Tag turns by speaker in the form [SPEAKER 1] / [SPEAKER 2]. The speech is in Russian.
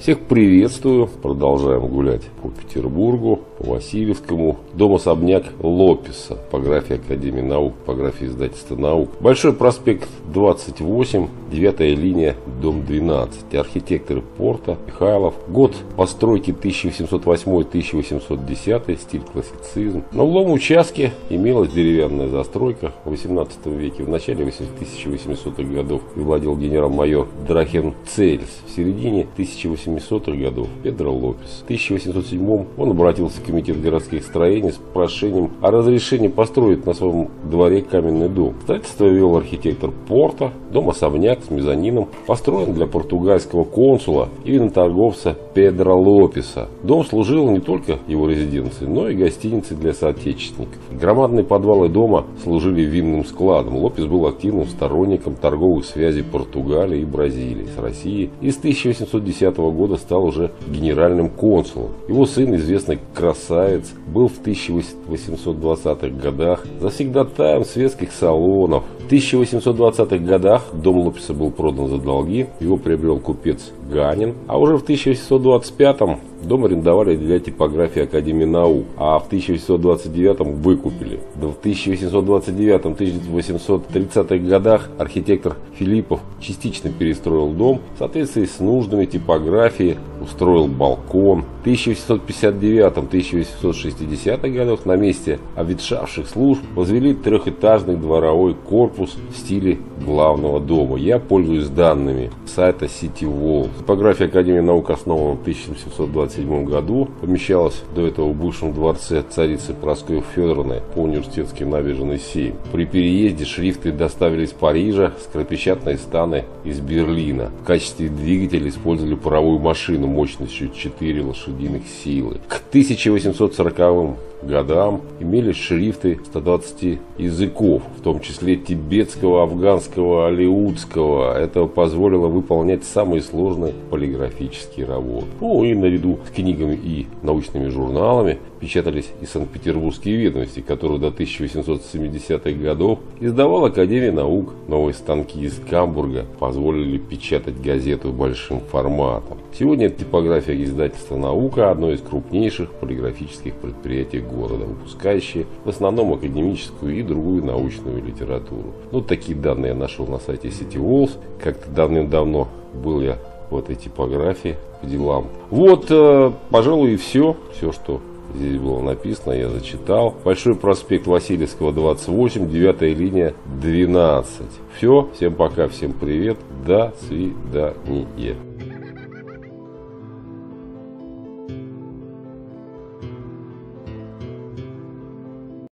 [SPEAKER 1] Всех приветствую. Продолжаем гулять по Петербургу, по Васильевскому. Дом-особняк Лопеса. Типография Академии наук, типография издательства наук. Большой проспект 28, 9-я линия, дом 12. Архитекторы Порта, Михайлов. Год постройки 1808-1810, стиль классицизм. На угловом участке имелась деревянная застройка. В 18 веке, в начале 1800-х годов владел генерал-майор Драхенцельс. В середине 1800-х годов Педро Лопес. В 1807 он обратился в комитет городских строений с прошением о разрешении построить на своем дворе каменный дом. Строительство вел архитектор Порта. Дом-особняк с мезонином построен для португальского консула и виноторговца Педро Лопеса. Дом служил не только его резиденцией, но и гостиницей для соотечественников. Громадные подвалы дома служили винным складом. Лопес был активным сторонником торговых связей Португалии и Бразилии с Россией и с 1810 года стал уже генеральным консулом. Его сын, известный красавец, был в 1820-х годах завсегдатаем светских салонов. В 1820-х годах дом Лопеса был продан за долги, его приобрел купец Ганин, а уже в 1825-м дом арендовали для типографии Академии наук, а в 1829-м выкупили. В 1829-1830-х годах архитектор Филиппов частично перестроил дом в соответствии с нуждами типографии, устроил балкон. В 1859-1860-х годах на месте обветшавших служб возвели трехэтажный дворовой корпус в стиле главного дома. Я пользуюсь данными сайта CityWalls. Типография Академии наук основана в 1727 году, помещалась до этого в бывшем дворце царицы Прасковьи Федоровны по университетской набережной 7. При переезде шрифты доставили из Парижа, скоропечатные станы из Берлина. В качестве двигателя использовали паровую машину мощностью 4 лошадиных силы. К 1840 годам имелись шрифты 120 языков, в том числе тибетского, афганского, алеутского. Это позволило выполнять самые сложные полиграфические работы. Ну и наряду с книгами и научными журналами печатались и Санкт-Петербургские ведомости, которые до 1870-х годов издавала Академия наук. Новые станки из Гамбурга позволили печатать газету большим форматом. Сегодня типография издательства «Наука» одно из крупнейших полиграфических предприятий города, выпускающие в основном академическую и другую научную литературу. Ну, такие данные я нашел на сайте CityWalls. Как-то давным-давно был я в этой типографии по делам. Вот, пожалуй, и все, что здесь было написано, я зачитал. Большой проспект Васильевского, 28, 9-я линия, 12. Все, всем пока, всем привет, до свидания.